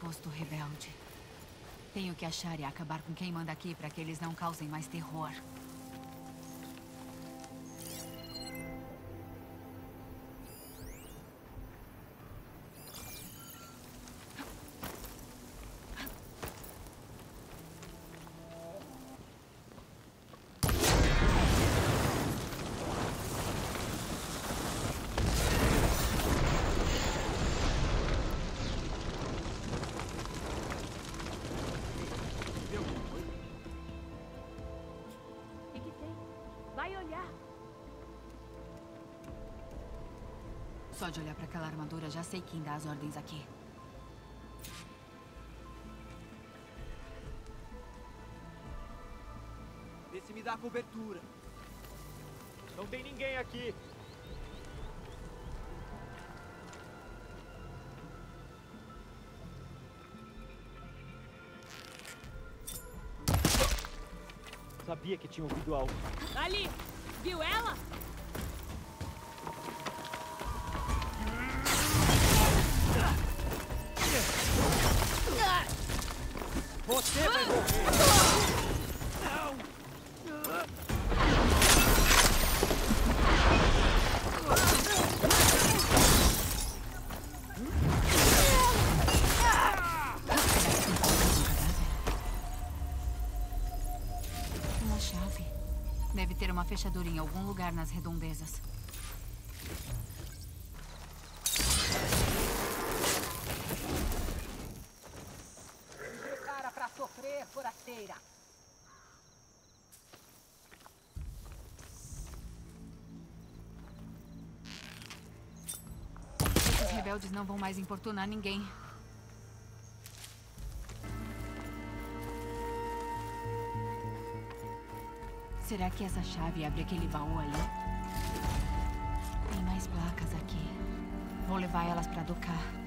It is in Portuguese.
posto rebelde. Tenho que achar e acabar com quem manda aqui para que eles não causem mais terror. Só de olhar para aquela armadura, já sei quem dá as ordens aqui. Vê se me dá cobertura. Não tem ninguém aqui. Sabia que tinha ouvido algo. Ali! Viu ela? Você vai morrer! Uma chave. Deve ter uma fechadura em algum lugar nas redondezas. Prepara pra sofrer, forasteira. Esses rebeldes não vão mais importunar ninguém. Será que essa chave abre aquele baú ali? Tem mais placas aqui. Vou levar elas pra Dokar.